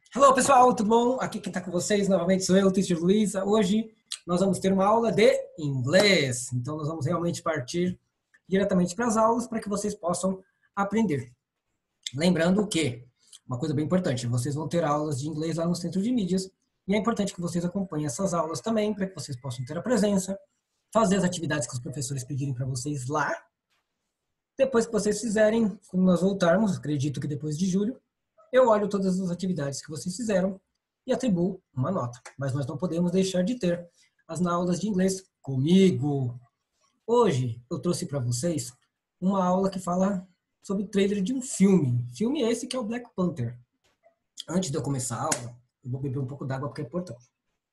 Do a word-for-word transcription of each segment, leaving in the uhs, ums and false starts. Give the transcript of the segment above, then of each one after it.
Hello, pessoal, tudo bom? Aqui quem está com vocês novamente sou eu, o Teacher Luiza. Hoje nós vamos ter uma aula de inglês. Então, nós vamos realmente partir diretamente para as aulas para que vocês possam aprender. Lembrando que, uma coisa bem importante, vocês vão ter aulas de inglês lá no Centro de Mídias e é importante que vocês acompanhem essas aulas também para que vocês possam ter a presença, fazer as atividades que os professores pedirem para vocês lá. Depois que vocês fizerem, quando nós voltarmos, acredito que depois de julho, eu olho todas as atividades que vocês fizeram e atribuo uma nota. Mas nós não podemos deixar de ter as aulas de inglês comigo. Hoje eu trouxe para vocês uma aula que fala sobre o trailer de um filme. Filme esse que é o Black Panther. Antes de eu começar a aula, eu vou beber um pouco d'água porque é importante.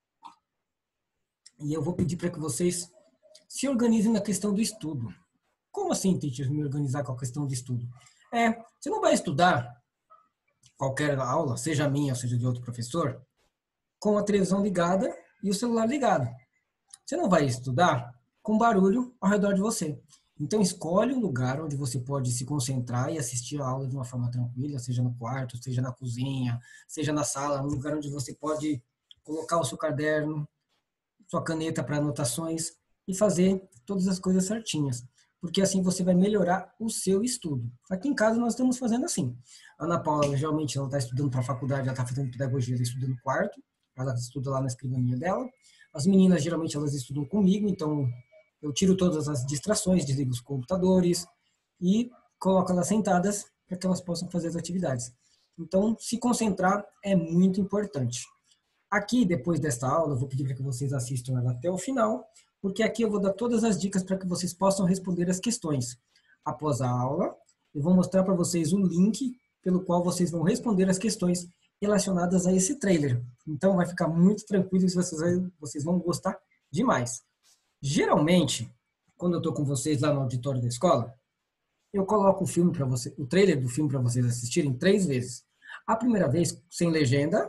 E eu vou pedir para que vocês se organizem na questão do estudo. Como assim, teacher, me organizar com a questão de estudo? É, você não vai estudar qualquer aula, seja minha ou seja de outro professor, com a televisão ligada e o celular ligado. Você não vai estudar com barulho ao redor de você. Então, escolhe um lugar onde você pode se concentrar e assistir a aula de uma forma tranquila, seja no quarto, seja na cozinha, seja na sala, um lugar onde você pode colocar o seu caderno, sua caneta para anotações e fazer todas as coisas certinhas. Porque assim você vai melhorar o seu estudo. Aqui em casa nós estamos fazendo assim. A Ana Paula, geralmente, ela está estudando para a faculdade, ela está fazendo pedagogia, ela estuda no quarto, ela estuda lá na escrivaninha dela. As meninas, geralmente, elas estudam comigo, então eu tiro todas as distrações, desligo os computadores e coloco elas sentadas para que elas possam fazer as atividades. Então, se concentrar é muito importante. Aqui, depois desta aula, eu vou pedir para que vocês assistam ela até o final, porque aqui eu vou dar todas as dicas para que vocês possam responder as questões. Após a aula, eu vou mostrar para vocês o link pelo qual vocês vão responder as questões relacionadas a esse trailer. Então, vai ficar muito tranquilo e vocês, vocês vão gostar demais. Geralmente, quando eu estou com vocês lá no auditório da escola, eu coloco o filme para você, o trailer do filme para vocês assistirem três vezes. A primeira vez sem legenda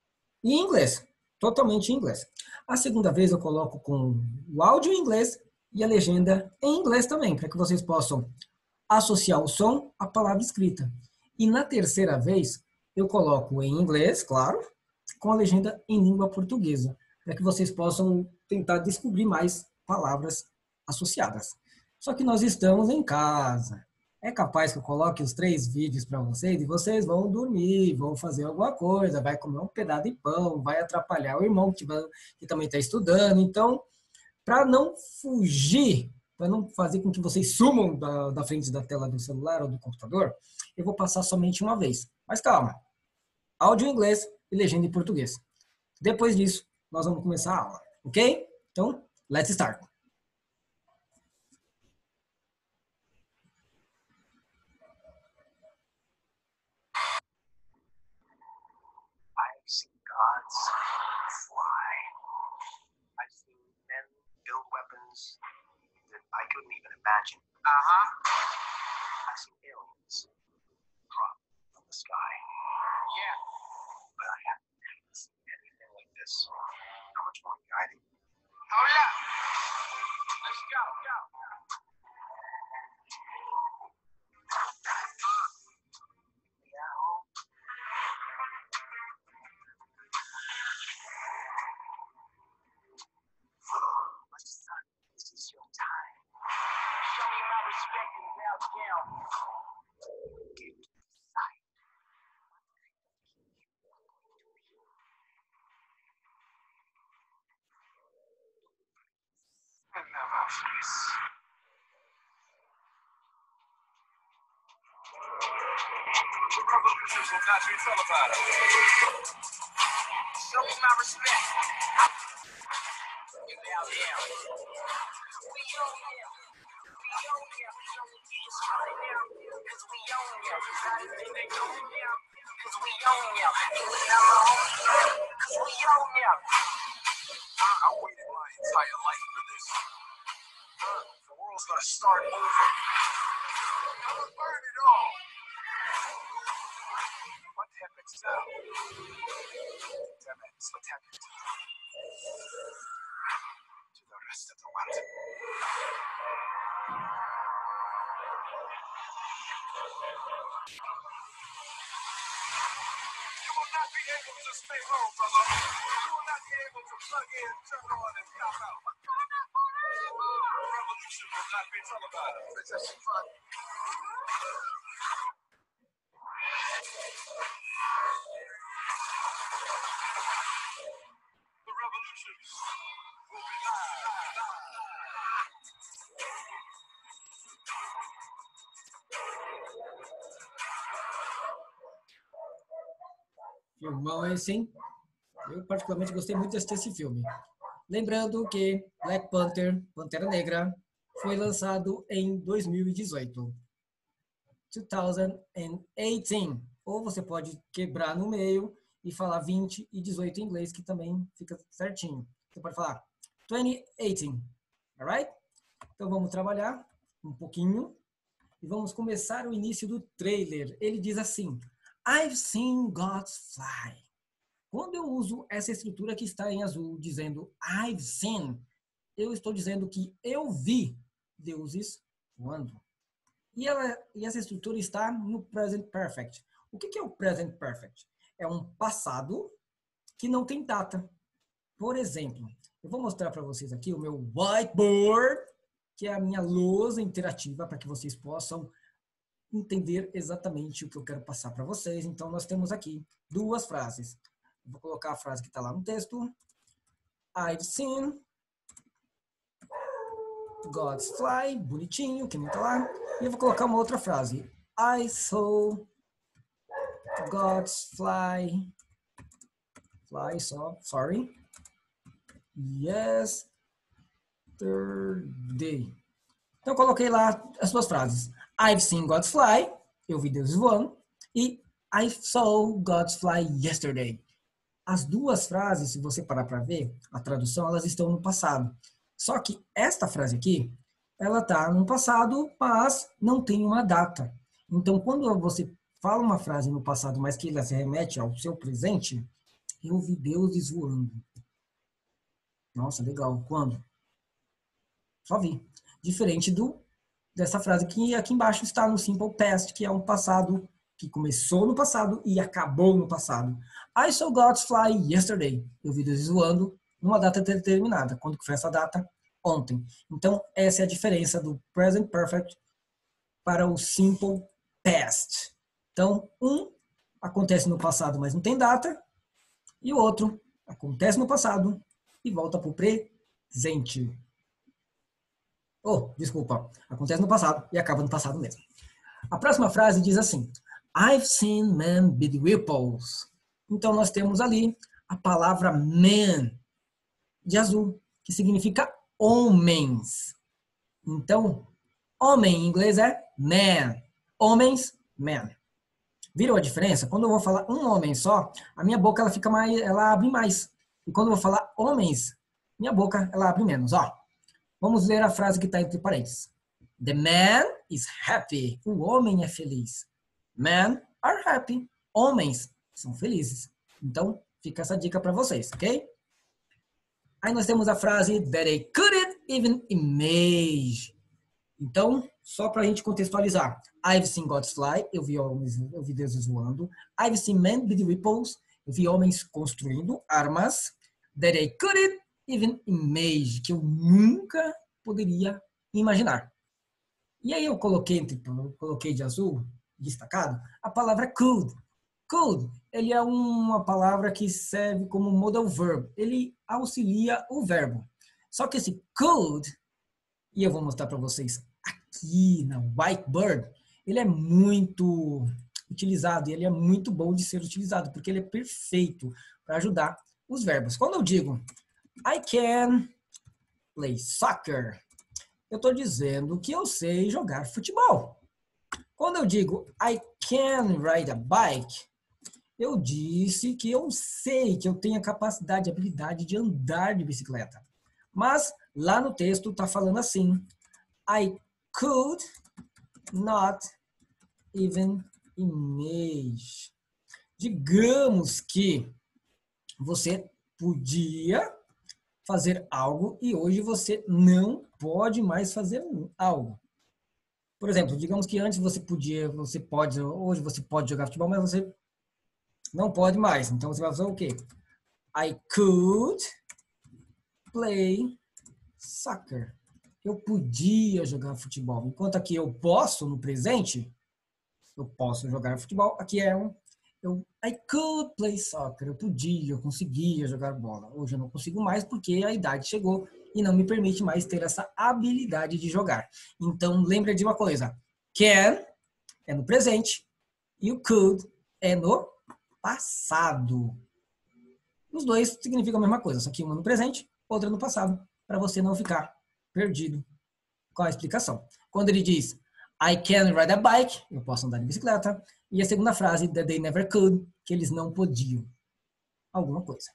e em inglês, totalmente em inglês. A segunda vez eu coloco com o áudio em inglês e a legenda em inglês também, para que vocês possam associar o som à palavra escrita. E na terceira vez eu coloco em inglês, claro, com a legenda em língua portuguesa, para que vocês possam tentar descobrir mais palavras associadas. Só que nós estamos em casa. É capaz que eu coloque os três vídeos para vocês e vocês vão dormir, vão fazer alguma coisa, vai comer um pedaço de pão, vai atrapalhar o irmão que, tiver, que também está estudando. Então, para não fugir, para não fazer com que vocês sumam da, da frente da tela do celular ou do computador, eu vou passar somente uma vez. Mas calma, áudio em inglês e legenda em português. Depois disso, nós vamos começar a aula, ok? Então, let's start. I've seen gods fly. I've seen men build weapons that I couldn't even imagine. Uh-huh. I've seen aliens drop from the sky. Yeah. But I haven't seen anything like this. How much more guiding? Oh, yeah. Let's go, go. Show me my respect. We bow down. We own him. We own him. We own him. Right now, cause we own him. They own him. Cause we own him. Cause we own him. I waited my entire life for this. The world's gonna start over. I'm gonna burn it all. What happens now? Damn it, what happened to the rest of the world? You will not be able to stay home, brother. You will not be able to plug in, turn on, and pop out. The revolution will not be televised. It's just fun. The revolution will be live. Filmão esse, hein? Eu particularmente gostei muito de assistir esse filme. Lembrando que Black Panther, Pantera Negra, foi lançado em dois mil e dezoito. dois mil e dezoito. Ou você pode quebrar no meio e falar vinte e dezoito em inglês, que também fica certinho. Você pode falar dois mil e dezoito. Alright? Então vamos trabalhar um pouquinho e vamos começar o início do trailer. Ele diz assim: I've seen gods fly. Quando eu uso essa estrutura que está em azul, dizendo I've seen, eu estou dizendo que eu vi deuses voando. E, ela, e essa estrutura está no Present Perfect. O que, que é o Present Perfect? É um passado que não tem data. Por exemplo, eu vou mostrar para vocês aqui o meu whiteboard, que é a minha lousa interativa, para que vocês possam entender exatamente o que eu quero passar para vocês. Então, nós temos aqui duas frases. Vou colocar a frase que está lá no texto. I've seen gods fly, bonitinho, que nem está lá. E eu vou colocar uma outra frase. I saw gods fly, fly, so, sorry, yesterday. Então, eu coloquei lá as duas frases. I've seen gods fly, eu vi deuses voando, e I saw gods fly yesterday. As duas frases, se você parar para ver, a tradução, elas estão no passado. Só que esta frase aqui, ela está no passado, mas não tem uma data. Então, quando você fala uma frase no passado, mas que ela se remete ao seu presente, eu vi deuses voando. Nossa, legal. Quando? Só vi. Diferente do dessa frase que aqui embaixo está no Simple Past, que é um passado que começou no passado e acabou no passado. I saw gods fly yesterday. Eu vi deuses voando numa data determinada. Quando que foi essa data? Ontem. Então, essa é a diferença do Present Perfect para o Simple Past. Então, um acontece no passado, mas não tem data. E o outro acontece no passado e volta para o presente. Oh, desculpa. Acontece no passado e acaba no passado mesmo. A próxima frase diz assim: I've seen men bid ripples. Então, nós temos ali a palavra man, de azul, que significa homens. Então, homem em inglês é man. Homens, man. Viram a diferença? Quando eu vou falar um homem só, a minha boca ela fica mais, ela abre mais. E quando eu vou falar homens, minha boca ela abre menos. Ó, vamos ler a frase que está entre parênteses. The man is happy. O homem é feliz. Men are happy. Homens são felizes. Então, fica essa dica para vocês, ok? Aí nós temos a frase that I couldn't even imagine. Então, só para a gente contextualizar. I've seen gods fly. Eu vi homens, eu vi deuses voando. I've seen men bid ripples. Eu vi homens construindo armas. That I couldn't even imagine. Que eu nunca poderia imaginar. E aí eu coloquei, eu coloquei de azul, destacado, a palavra could. Could, ele é uma palavra que serve como modal verb. Ele auxilia o verbo. Só que esse could, e eu vou mostrar para vocês aqui na Whiteboard, ele é muito utilizado e ele é muito bom de ser utilizado, porque ele é perfeito para ajudar os verbos. Quando eu digo I can play soccer, eu estou dizendo que eu sei jogar futebol. Quando eu digo I can ride a bike, eu disse que eu sei, que eu tenho a capacidade, a habilidade de andar de bicicleta. Mas lá no texto está falando assim: I could not even imagine. Digamos que você podia fazer algo e hoje você não pode mais fazer algo. Por exemplo, digamos que antes você podia, você pode, hoje você pode jogar futebol, mas você Não pode mais. Então você vai usar o quê? I could play soccer. Eu podia jogar futebol. Enquanto aqui eu posso, no presente, eu posso jogar futebol. Aqui é um, eu, I could play soccer. Eu podia, eu conseguia jogar bola. Hoje eu não consigo mais porque a idade chegou e não me permite mais ter essa habilidade de jogar. Então, lembra de uma coisa. Can é no presente e o could é no passado. Os dois significam a mesma coisa, só que uma no presente, outra no passado, para você não ficar perdido com a explicação. Quando ele diz I can ride a bike, eu posso andar de bicicleta, e a segunda frase, that they never could, que eles não podiam. Alguma coisa.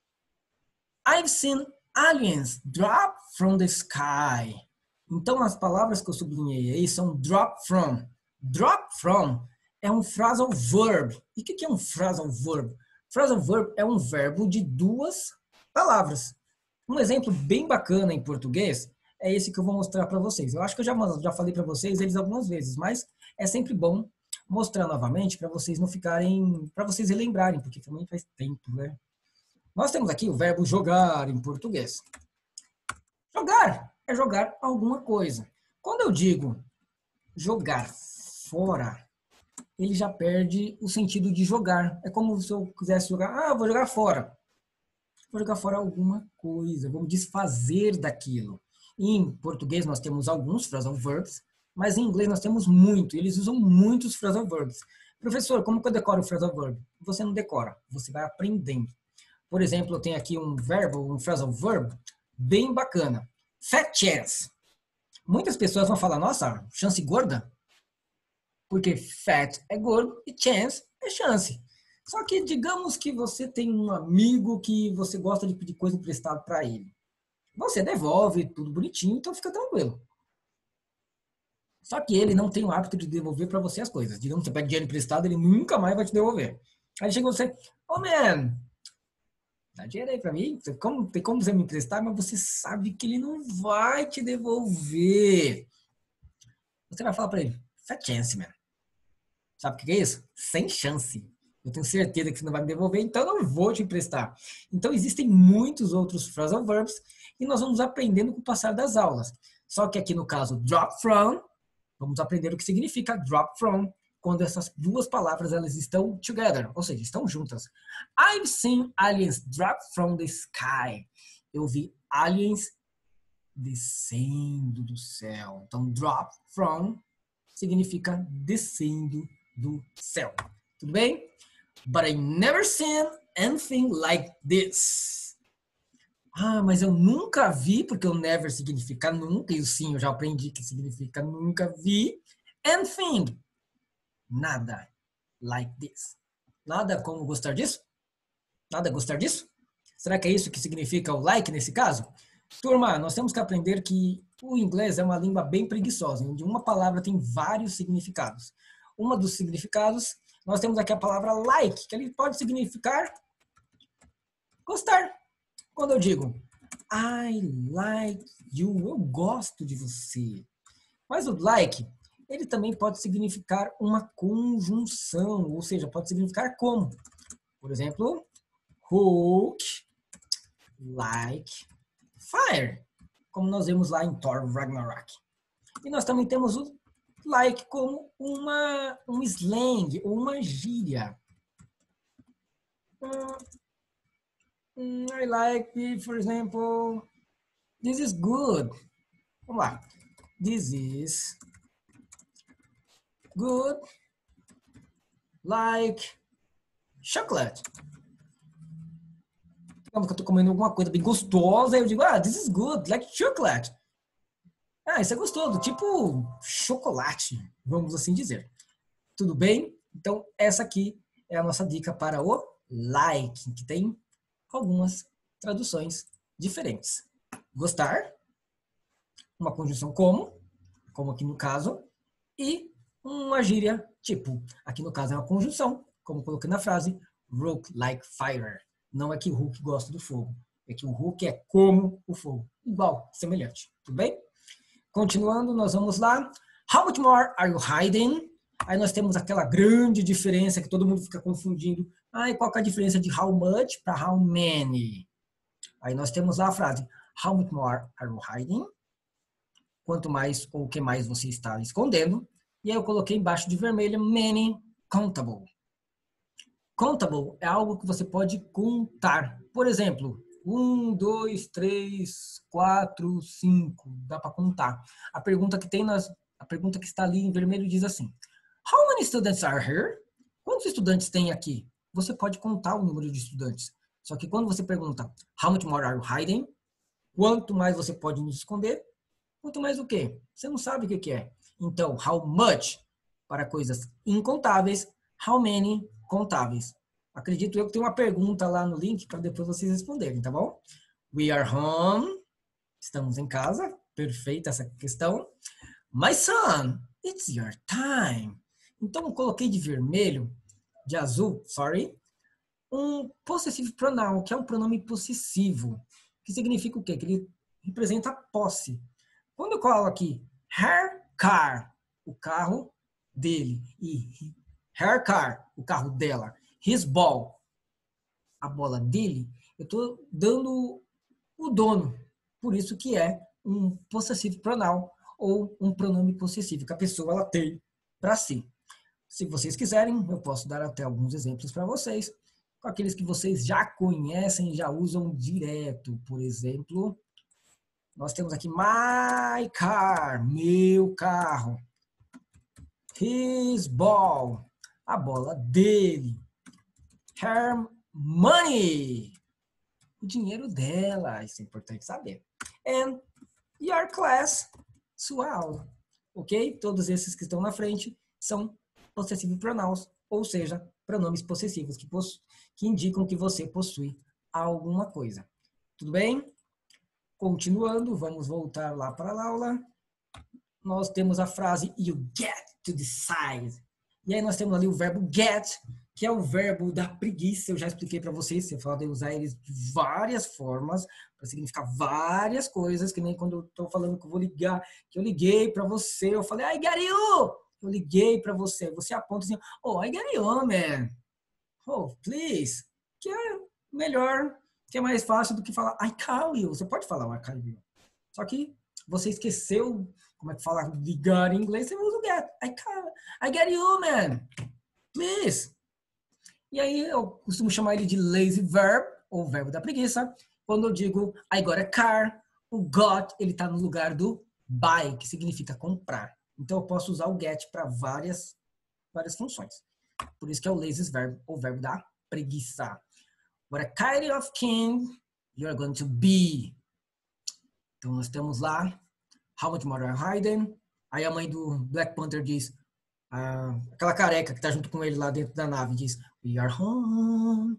I've seen aliens drop from the sky. Então, as palavras que eu sublinhei aí são drop from. Drop from é um phrasal verb. E o que é um phrasal verb? Phrasal verb é um verbo de duas palavras. Um exemplo bem bacana em português é esse que eu vou mostrar para vocês. Eu acho que eu já, já falei para vocês eles algumas vezes, mas é sempre bom mostrar novamente para vocês não ficarem, para vocês relembrarem, porque também faz tempo, né? Nós temos aqui o verbo jogar em português. Jogar é jogar alguma coisa. Quando eu digo jogar fora, ele já perde o sentido de jogar. É como se eu quisesse jogar, ah, vou jogar fora. Vou jogar fora alguma coisa, vou me desfazer daquilo. Em português nós temos alguns phrasal verbs, mas em inglês nós temos muito, eles usam muitos phrasal verbs. Professor, como que eu decoro o phrasal verb? Você não decora, você vai aprendendo. Por exemplo, eu tenho aqui um verbo, um phrasal verb, bem bacana. Fat chance. Muitas pessoas vão falar, nossa, chance gorda? Porque fat é gordo e chance é chance. Só que digamos que você tem um amigo que você gosta de pedir coisa emprestada para ele. Você devolve tudo bonitinho, então fica tranquilo. Só que ele não tem o hábito de devolver para você as coisas. Digamos que você pede dinheiro emprestado, ele nunca mais vai te devolver. Aí chega você, oh man, dá dinheiro aí para mim, tem como, tem como você me emprestar, mas você sabe que ele não vai te devolver. Você vai falar para ele, fat chance, man. Sabe o que é isso? Sem chance. Eu tenho certeza que você não vai me devolver, então eu não vou te emprestar. Então existem muitos outros phrasal verbs e nós vamos aprendendo com o passar das aulas. Só que aqui no caso drop from, vamos aprender o que significa drop from quando essas duas palavras elas estão together, ou seja, estão juntas. I've seen aliens drop from the sky. Eu vi aliens descendo do céu. Então drop from significa descendo do céu. Tudo bem? But I never seen anything like this. Ah, mas eu nunca vi, porque o never significa nunca, e o sim eu já aprendi que significa nunca vi. Anything. Nada like this. Nada como gostar disso? Nada gostar disso? Será que é isso que significa o like nesse caso? Turma, nós temos que aprender que o inglês é uma língua bem preguiçosa, onde uma palavra tem vários significados. Uma dos significados, nós temos aqui a palavra like, que ele pode significar gostar. Quando eu digo I like you, eu gosto de você. Mas o like, ele também pode significar uma conjunção, ou seja, pode significar como. Por exemplo, Hulk like fire, como nós vemos lá em Thor Ragnarok. E nós também temos o like como uma, um slang, ou uma gíria. Uh, I like, for example, this is good. Vamos lá. This is good like chocolate. Digamos que eu estou comendo alguma coisa bem gostosa, eu digo, ah, this is good like chocolate. Ah, isso é gostoso, tipo chocolate, vamos assim dizer. Tudo bem? Então, essa aqui é a nossa dica para o like, que tem algumas traduções diferentes. Gostar, uma conjunção como, como aqui no caso, e uma gíria tipo. Aqui no caso é uma conjunção, como coloquei na frase, Hulk like fire. Não é que o Hulk gosta do fogo, é que o Hulk é como o fogo. Igual, semelhante. Tudo bem? Continuando, nós vamos lá. How much more are you hiding? Aí nós temos aquela grande diferença que todo mundo fica confundindo Ah, e qual que é a diferença de how much para how many? Aí nós temos lá a frase, how much more are you hiding? Quanto mais ou o que mais você está escondendo. E aí eu coloquei embaixo de vermelho, many, countable. Countable é algo que você pode contar. Por exemplo, um, dois, três, quatro, cinco. Dá para contar. A pergunta que tem nas, a pergunta que está ali em vermelho diz assim: How many students are here? Quantos estudantes tem aqui? Você pode contar o número de estudantes. Só que quando você pergunta How much more are you hiding? Quanto mais você pode nos esconder? Quanto mais o quê? Você não sabe o que é. Então, how much para coisas incontáveis, how many contáveis. Acredito eu que tem uma pergunta lá no link para depois vocês responderem, tá bom? We are home. Estamos em casa. Perfeita essa questão. My son, it's your time. Então, eu coloquei de vermelho, de azul, sorry, um possessive pronoun, que é um pronome possessivo. Que significa o quê? Que ele representa a posse. Quando eu coloco aqui her car, o carro dele, e her car, o carro dela, his ball, a bola dele, eu estou dando o dono. Por isso que é um possessive pronoun ou um pronome possessivo que a pessoa ela tem para si. Se vocês quiserem, eu posso dar até alguns exemplos para vocês, com aqueles que vocês já conhecem e já usam direto. Por exemplo, nós temos aqui my car, meu carro. His ball, a bola dele. Her money, o dinheiro dela. Isso é importante saber. And your class, sua aula. Ok? Todos esses que estão na frente são possessive pronouns, ou seja, pronomes possessivos que, que indicam que você possui alguma coisa. Tudo bem? Continuando, vamos voltar lá para a aula. Nós temos a frase you get to decide. E aí nós temos ali o verbo get, que é o verbo da preguiça. Eu já expliquei para vocês, eu falei de usar eles de várias formas, para significar várias coisas, que nem quando eu estou falando que eu vou ligar, que eu liguei para você, eu falei, I got you! Eu liguei para você, você aponta assim, oh, I got you, man. Oh, please. Que é melhor, que é mais fácil do que falar I call you. Você pode falar I call you. Só que você esqueceu como é que fala ligar em inglês, você usa o get. I call, I get you, man. Please. E aí eu costumo chamar ele de lazy verb, ou verbo da preguiça. Quando eu digo I got a car, o got, ele está no lugar do buy, que significa comprar. Então eu posso usar o get para várias, várias funções. Por isso que é o lazy verb, ou verbo da preguiça. What a kind of king you're going to be. Então nós temos lá How much more are you hiding? Aí a mãe do Black Panther diz, ah, aquela careca que tá junto com ele lá dentro da nave diz, we are home.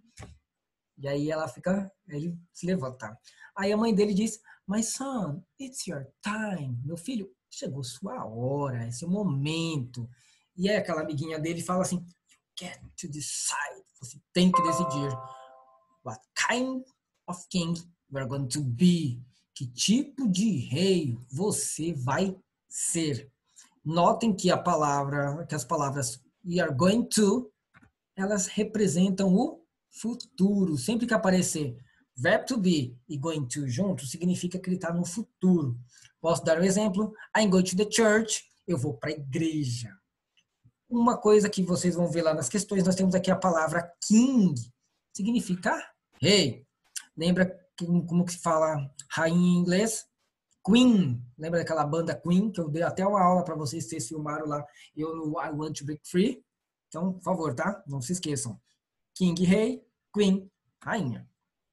E aí ela fica, ele se levanta. Aí a mãe dele diz, my son, it's your time. Meu filho, chegou sua hora, é seu momento. E aí aquela amiguinha dele fala assim, you get to decide. Você tem que decidir. What kind of king we're going to be? Que tipo de rei você vai ser? Notem que a palavra, que as palavras we are going to, elas representam o futuro. Sempre que aparecer verb to be e going to junto, significa que ele está no futuro. Posso dar um exemplo? I'm going to the church. Eu vou para a igreja. Uma coisa que vocês vão ver lá nas questões, nós temos aqui a palavra king. Significa rei. Lembra como que se fala rainha em inglês? Queen. Lembra daquela banda Queen, que eu dei até uma aula para vocês, vocês filmaram lá, eu no I Want to Break Free. Então, por favor, tá? Não se esqueçam. King, rei, Queen, rainha.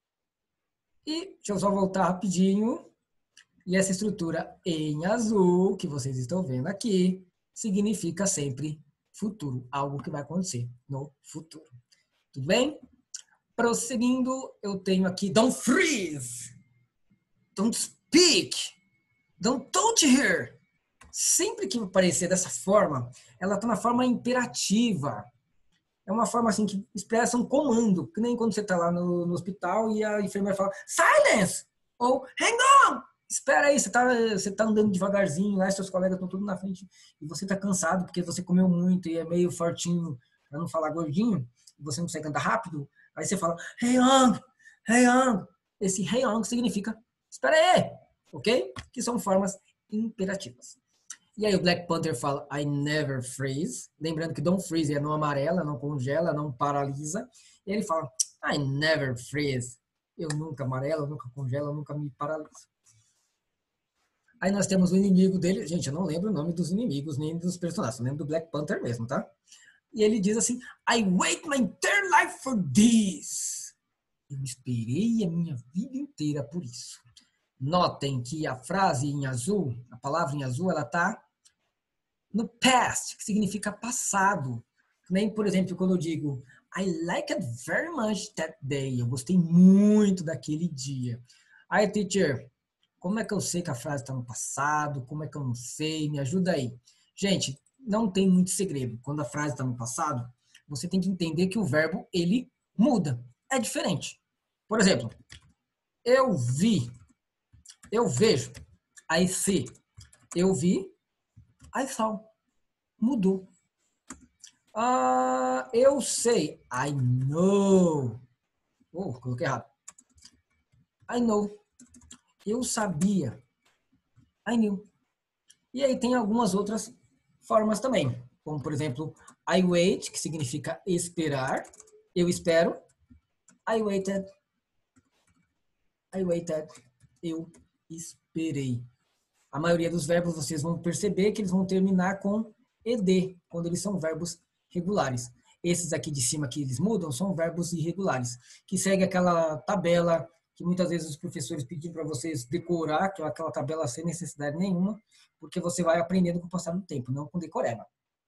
E deixa eu só voltar rapidinho. E essa estrutura em azul, que vocês estão vendo aqui, significa sempre futuro. Algo que vai acontecer no futuro. Tudo bem? Prosseguindo, eu tenho aqui don't freeze, don't speak, don't touch her. Sempre que aparecer dessa forma, ela está na forma imperativa. É uma forma assim que expressa um comando, que nem quando você está lá no, no hospital e a enfermeira fala silence ou hang on. Espera aí, você está você tá andando devagarzinho, lá seus colegas estão tudo na frente e você está cansado porque você comeu muito e é meio fortinho, para não falar gordinho. você não consegue andar rápido, aí você fala, hey Young, hey Young. Esse hey Young significa, espera aí, ok? Que são formas imperativas. E aí o Black Panther fala, I never freeze. Lembrando que don't freeze é não amarela, não congela, não paralisa. E ele fala, I never freeze. Eu nunca amarelo, eu nunca congelo, eu nunca me paraliso. Aí nós temos o inimigo dele. Gente, eu não lembro o nome dos inimigos, nem dos personagens. Eu lembro do Black Panther mesmo, tá? E ele diz assim, I wait my entire life for this. Eu esperei a minha vida inteira por isso. Notem que a frase em azul, a palavra em azul, ela tá no past, que significa passado. Nem, por exemplo, quando eu digo I liked very much that day. Eu gostei muito daquele dia. Aí, teacher, como é que eu sei que a frase está no passado? Como é que eu não sei? Me ajuda aí. Gente, não tem muito segredo. Quando a frase está no passado, você tem que entender que o verbo, ele muda. É diferente. Por exemplo, eu vi, eu vejo, I see. Eu vi, I saw. Mudou. Ah, eu sei, I know. Oh, coloquei errado. I know. Eu sabia. I knew. E aí tem algumas outras formas também. Como, por exemplo, I wait, que significa esperar. Eu espero. I waited. I waited. Eu esperei. A maioria dos verbos vocês vão perceber que eles vão terminar com ed, quando eles são verbos regulares. Esses aqui de cima que eles mudam são verbos irregulares, que segue aquela tabela que muitas vezes os professores pediram para vocês decorar, que é aquela tabela sem necessidade nenhuma, porque você vai aprendendo com o passar do tempo, não com decoreba.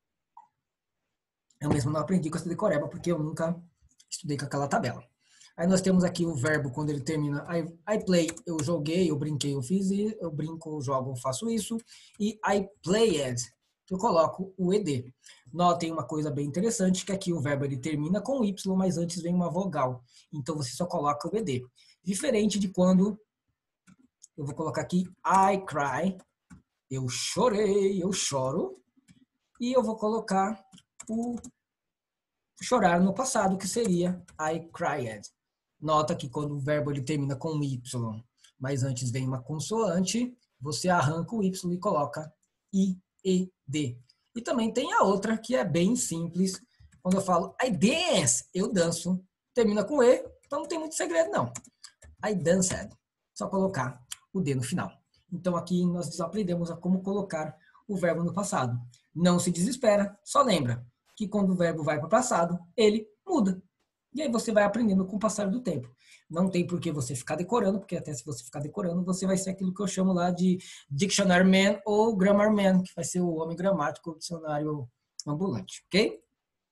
Eu mesmo não aprendi com essa decoreba, porque eu nunca estudei com aquela tabela. Aí nós temos aqui o verbo quando ele termina I, I play, eu joguei, eu brinquei, eu fiz isso, eu brinco, eu jogo, eu faço isso. E I played, eu coloco o ed. Notem uma coisa bem interessante, que aqui o verbo ele termina com Y, mas antes vem uma vogal. Então você só coloca o ed. Diferente de quando eu vou colocar aqui I cry, eu chorei, eu choro. E eu vou colocar o chorar no passado, que seria I cried. Nota que quando o verbo ele termina com Y, mas antes vem uma consoante, você arranca o Y e coloca I E D. E também tem a outra que é bem simples. Quando eu falo I dance, eu danço, termina com E, então não tem muito segredo não. I danced. Só colocar o D no final. Então aqui nós aprendemos a como colocar o verbo no passado. Não se desespera, só lembra que quando o verbo vai para o passado, ele muda. E aí você vai aprendendo com o passar do tempo. Não tem por que você ficar decorando, porque até se você ficar decorando, você vai ser aquilo que eu chamo lá de Dictionary Man ou Grammar Man, que vai ser o homem gramático, o dicionário ambulante, ok?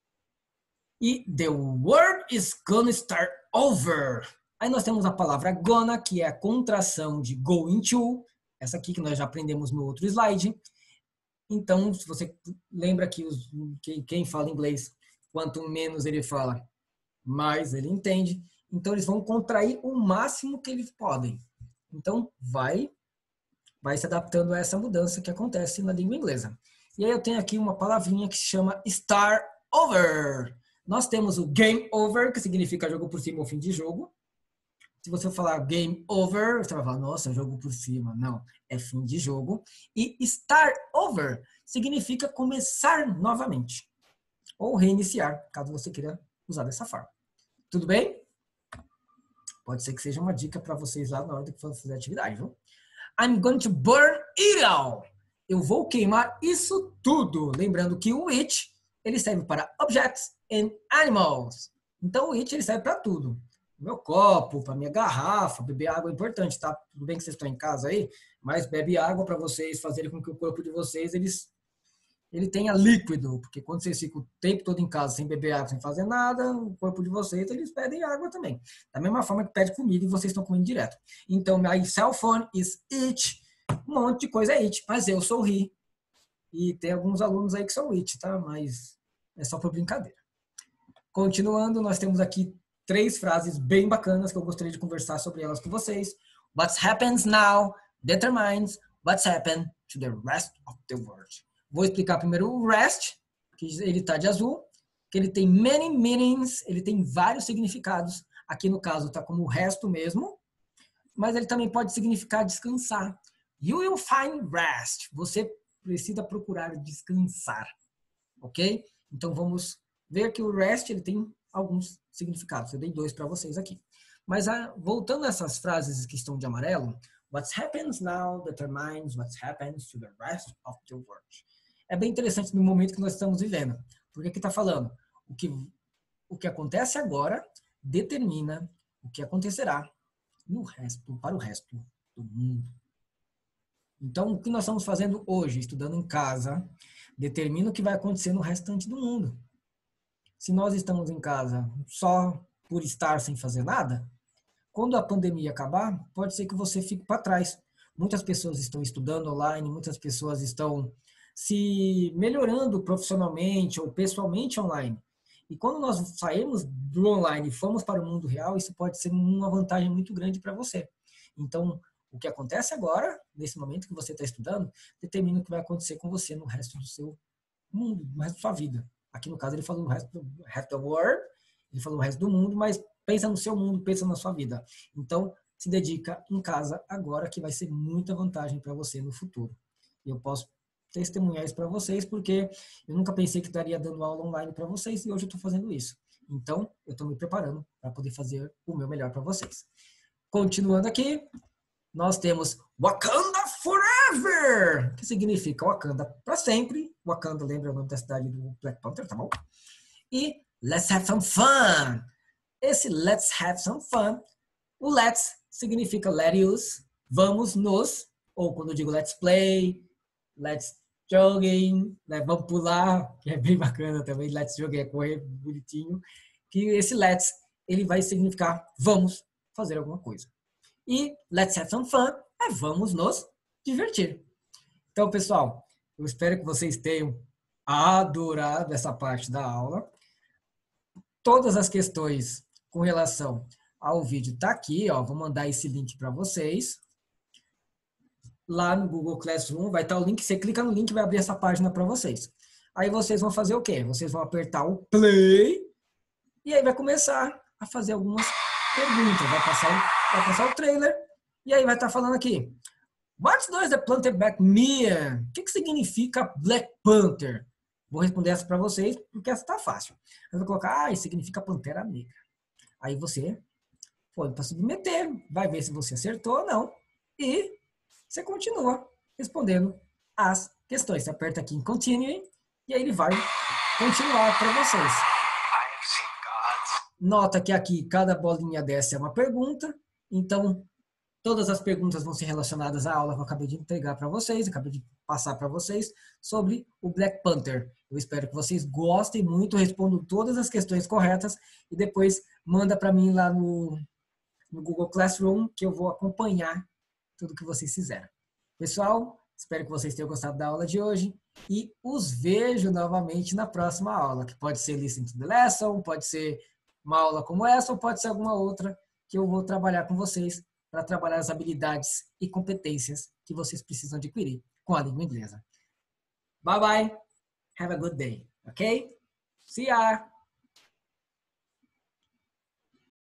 E the word is gonna start over. Aí nós temos a palavra gonna, que é a contração de going to, essa aqui que nós já aprendemos no outro slide. Então, se você lembra que, os, que quem fala inglês, quanto menos ele fala, mais ele entende. Então, eles vão contrair o máximo que eles podem. Então, vai, vai se adaptando a essa mudança que acontece na língua inglesa. E aí eu tenho aqui uma palavrinha que se chama start over. Nós temos o game over, que significa jogo por cima ou fim de jogo. Se você falar game over, você vai falar, nossa, jogo por cima. Não, é fim de jogo. E start over significa começar novamente. Ou reiniciar, caso você queira usar dessa forma. Tudo bem? Pode ser que seja uma dica para vocês lá na hora que for fazer a atividade, viu? I'm going to burn it all. Eu vou queimar isso tudo. Lembrando que o it, ele serve para objects and animals. Então o it, ele serve para tudo. Meu copo, para minha garrafa, beber água é importante, tá? Tudo bem que vocês estão em casa aí, mas bebe água para vocês fazerem com que o corpo de vocês, eles, ele tenha líquido, porque quando vocês ficam o tempo todo em casa sem beber água, sem fazer nada, o corpo de vocês, eles pedem água também. Da mesma forma que pede comida e vocês estão comendo direto. Então, my cell phone is it. Um monte de coisa é it, mas eu sou he. E tem alguns alunos aí que são it, tá? Mas é só por brincadeira. Continuando, nós temos aqui três frases bem bacanas que eu gostaria de conversar sobre elas com vocês. What happens now determines what's happened to the rest of the world. Vou explicar primeiro o rest, que ele está de azul. que ele tem many meanings, ele tem vários significados. Aqui no caso está como o resto mesmo, mas ele também pode significar descansar. You will find rest. Você precisa procurar descansar, ok? Então vamos ver que o rest ele tem alguns significados. Eu dei dois para vocês aqui. Mas ah, voltando a essas frases que estão de amarelo, what happens now determines what happens to the rest of the world. É bem interessante no momento que nós estamos vivendo. Porque aqui está falando, o que, o que acontece agora determina o que acontecerá no resto, para o resto do mundo. Então, o que nós estamos fazendo hoje, estudando em casa, determina o que vai acontecer no restante do mundo. Se nós estamos em casa só por estar sem fazer nada, quando a pandemia acabar, pode ser que você fique para trás. Muitas pessoas estão estudando online, muitas pessoas estão se melhorando profissionalmente ou pessoalmente online. E quando nós saímos do online e fomos para o mundo real, isso pode ser uma vantagem muito grande para você. Então, o que acontece agora, nesse momento que você está estudando, determina o que vai acontecer com você no resto do seu mundo, no resto da sua vida. Aqui no caso ele falou o resto do resto do world, ele falou o resto do mundo, mas pensa no seu mundo, pensa na sua vida. Então, se dedica em casa agora, que vai ser muita vantagem para você no futuro. E eu posso testemunhar isso para vocês, porque eu nunca pensei que estaria dando aula online para vocês e hoje eu estou fazendo isso. Então, eu estou me preparando para poder fazer o meu melhor para vocês. Continuando aqui, nós temos Wakanda Forever, que significa Wakanda para sempre. Wakanda lembra o nome da cidade do Black Panther, tá bom? E Let's Have Some Fun. Esse Let's Have Some Fun, o Let's significa let us, vamos nos, ou quando eu digo Let's Play, Let's Jogging, né, vamos pular, que é bem bacana também, Let's Jogging é correr bonitinho, que esse Let's, ele vai significar vamos fazer alguma coisa. E Let's Have Some Fun é vamos nos divertir. Então, pessoal, eu espero que vocês tenham adorado essa parte da aula. Todas as questões com relação ao vídeo tá aqui, ó, vou mandar esse link para vocês. Lá no Google Classroom vai estar o link, você clica no link e vai abrir essa página para vocês. Aí vocês vão fazer o quê? Vocês vão apertar o play e aí vai começar a fazer algumas perguntas. Vai passar o, vai passar o trailer e aí vai estar falando aqui. What does the Panther Black mean? O que, que significa Black Panther? Vou responder essa para vocês porque essa tá fácil. Eu vou colocar, ah, isso significa Pantera Negra. Aí você pode para submeter, vai ver se você acertou ou não e você continua respondendo as questões. Você aperta aqui em Continue e aí ele vai continuar para vocês. Nota que aqui cada bolinha dessa é uma pergunta, então todas as perguntas vão ser relacionadas à aula que eu acabei de entregar para vocês, acabei de passar para vocês sobre o Black Panther. Eu espero que vocês gostem muito, respondam todas as questões corretas e depois manda para mim lá no, no Google Classroom que eu vou acompanhar tudo que vocês fizeram. Pessoal, espero que vocês tenham gostado da aula de hoje e os vejo novamente na próxima aula, que pode ser Listen to the Lesson, pode ser uma aula como essa ou pode ser alguma outra que eu vou trabalhar com vocês para trabalhar as habilidades e competências que vocês precisam adquirir com a língua inglesa. Bye bye. Have a good day. Okay? See ya.